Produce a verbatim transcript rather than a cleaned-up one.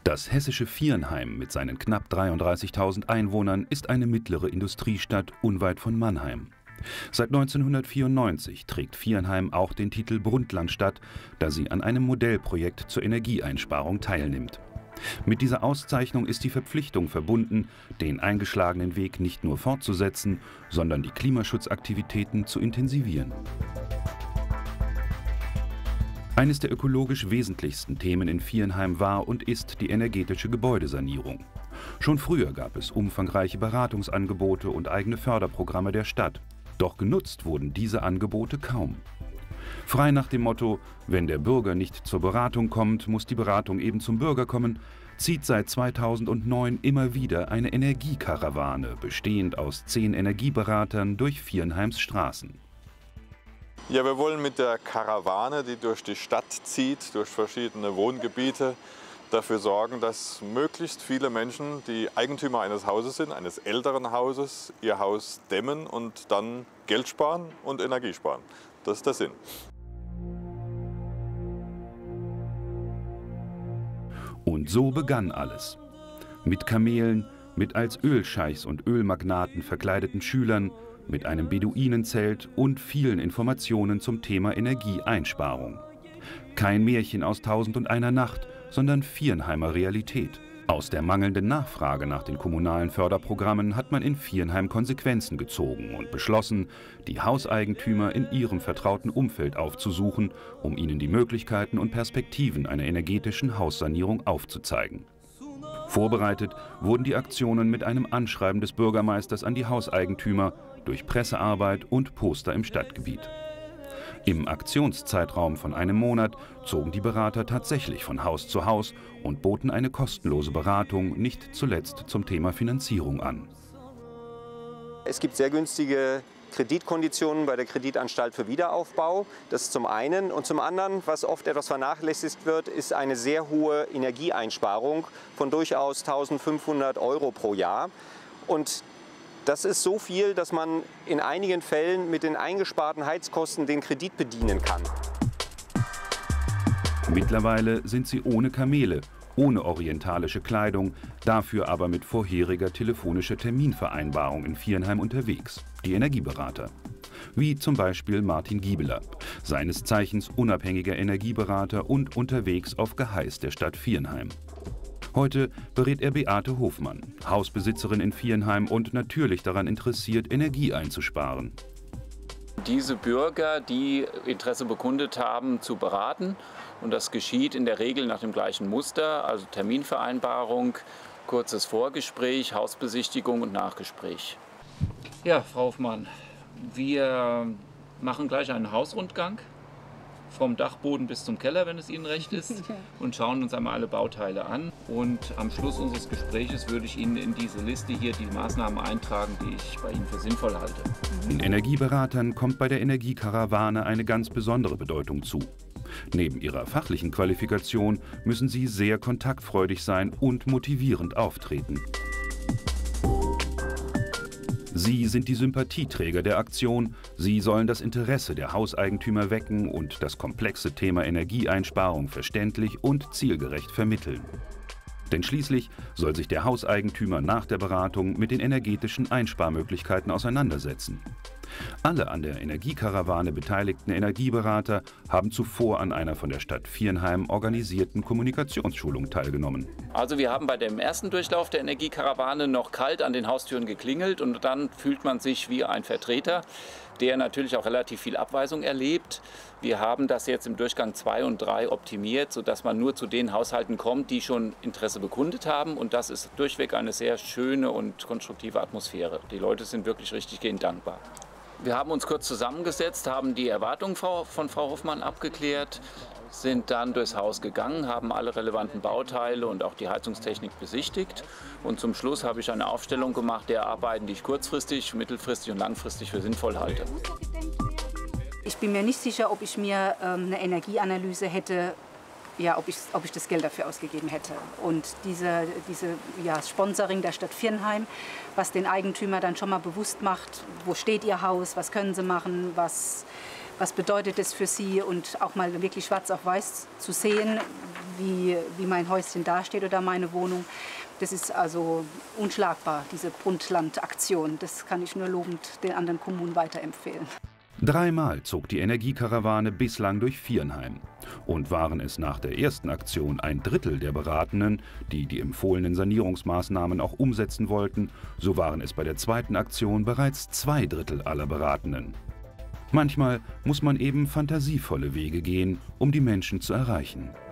Das hessische Viernheim mit seinen knapp dreiunddreißigtausend Einwohnern ist eine mittlere Industriestadt unweit von Mannheim. Seit neunzehnhundertvierundneunzig trägt Viernheim auch den Titel Brundtlandstadt, da sie an einem Modellprojekt zur Energieeinsparung teilnimmt. Mit dieser Auszeichnung ist die Verpflichtung verbunden, den eingeschlagenen Weg nicht nur fortzusetzen, sondern die Klimaschutzaktivitäten zu intensivieren. Eines der ökologisch wesentlichsten Themen in Viernheim war und ist die energetische Gebäudesanierung. Schon früher gab es umfangreiche Beratungsangebote und eigene Förderprogramme der Stadt. Doch genutzt wurden diese Angebote kaum. Frei nach dem Motto, wenn der Bürger nicht zur Beratung kommt, muss die Beratung eben zum Bürger kommen, zieht seit zweitausendneun immer wieder eine Energiekarawane, bestehend aus zehn Energieberatern, durch Viernheims Straßen. Ja, wir wollen mit der Karawane, die durch die Stadt zieht, durch verschiedene Wohngebiete, dafür sorgen, dass möglichst viele Menschen, die Eigentümer eines Hauses sind, eines älteren Hauses, ihr Haus dämmen und dann Geld sparen und Energie sparen. Das ist der Sinn. Und so begann alles. Mit Kamelen, mit als Ölscheichs und Ölmagnaten verkleideten Schülern, mit einem Beduinenzelt und vielen Informationen zum Thema Energieeinsparung. Kein Märchen aus Tausend und einer Nacht, sondern Viernheimer Realität. Aus der mangelnden Nachfrage nach den kommunalen Förderprogrammen hat man in Viernheim Konsequenzen gezogen und beschlossen, die Hauseigentümer in ihrem vertrauten Umfeld aufzusuchen, um ihnen die Möglichkeiten und Perspektiven einer energetischen Haussanierung aufzuzeigen. Vorbereitet wurden die Aktionen mit einem Anschreiben des Bürgermeisters an die Hauseigentümer, durch Pressearbeit und Poster im Stadtgebiet. Im Aktionszeitraum von einem Monat zogen die Berater tatsächlich von Haus zu Haus und boten eine kostenlose Beratung, nicht zuletzt zum Thema Finanzierung an. Es gibt sehr günstige Kreditkonditionen bei der Kreditanstalt für Wiederaufbau. Das ist zum einen. Und zum anderen, was oft etwas vernachlässigt wird, ist eine sehr hohe Energieeinsparung von durchaus eintausendfünfhundert Euro pro Jahr. Und das ist so viel, dass man in einigen Fällen mit den eingesparten Heizkosten den Kredit bedienen kann. Mittlerweile sind sie ohne Kamele, ohne orientalische Kleidung, dafür aber mit vorheriger telefonischer Terminvereinbarung in Viernheim unterwegs, die Energieberater. Wie zum Beispiel Martin Giebeler, seines Zeichens unabhängiger Energieberater und unterwegs auf Geheiß der Stadt Viernheim. Heute berät er Beate Hofmann, Hausbesitzerin in Viernheim und natürlich daran interessiert, Energie einzusparen. Diese Bürger, die Interesse bekundet haben, zu beraten. Und das geschieht in der Regel nach dem gleichen Muster, also Terminvereinbarung, kurzes Vorgespräch, Hausbesichtigung und Nachgespräch. Ja, Frau Hofmann, wir machen gleich einen Hausrundgang. Vom Dachboden bis zum Keller, wenn es Ihnen recht ist, und schauen uns einmal alle Bauteile an. Und am Schluss unseres Gespräches würde ich Ihnen in diese Liste hier die Maßnahmen eintragen, die ich bei Ihnen für sinnvoll halte. Den Energieberatern kommt bei der Energiekarawane eine ganz besondere Bedeutung zu. Neben ihrer fachlichen Qualifikation müssen sie sehr kontaktfreudig sein und motivierend auftreten. Sie sind die Sympathieträger der Aktion, sie sollen das Interesse der Hauseigentümer wecken und das komplexe Thema Energieeinsparung verständlich und zielgerecht vermitteln. Denn schließlich soll sich der Hauseigentümer nach der Beratung mit den energetischen Einsparmöglichkeiten auseinandersetzen. Alle an der Energiekarawane beteiligten Energieberater haben zuvor an einer von der Stadt Viernheim organisierten Kommunikationsschulung teilgenommen. Also wir haben bei dem ersten Durchlauf der Energiekarawane noch kalt an den Haustüren geklingelt und dann fühlt man sich wie ein Vertreter, der natürlich auch relativ viel Abweisung erlebt. Wir haben das jetzt im Durchgang zwei und drei optimiert, sodass man nur zu den Haushalten kommt, die schon Interesse bekundet haben. Und das ist durchweg eine sehr schöne und konstruktive Atmosphäre. Die Leute sind wirklich richtig gehend dankbar. Wir haben uns kurz zusammengesetzt, haben die Erwartungen von Frau Hofmann abgeklärt, sind dann durchs Haus gegangen, haben alle relevanten Bauteile und auch die Heizungstechnik besichtigt. Und zum Schluss habe ich eine Aufstellung gemacht der Arbeiten, die ich kurzfristig, mittelfristig und langfristig für sinnvoll halte. Ich bin mir nicht sicher, ob ich mir ähm, eine Energieanalyse hätte, ja, ob ich, ob ich das Geld dafür ausgegeben hätte. Und diese, diese ja, Sponsoring der Stadt Viernheim, was den Eigentümer dann schon mal bewusst macht, wo steht ihr Haus, was können sie machen, was, was bedeutet es für sie und auch mal wirklich schwarz auf weiß zu sehen, wie, wie mein Häuschen dasteht oder meine Wohnung. Das ist also unschlagbar, diese Brundtland-Aktion. Das kann ich nur lobend den anderen Kommunen weiterempfehlen. Dreimal zog die Energiekarawane bislang durch Viernheim. Und waren es nach der ersten Aktion ein Drittel der Beratenden, die die empfohlenen Sanierungsmaßnahmen auch umsetzen wollten, so waren es bei der zweiten Aktion bereits zwei Drittel aller Beratenden. Manchmal muss man eben fantasievolle Wege gehen, um die Menschen zu erreichen.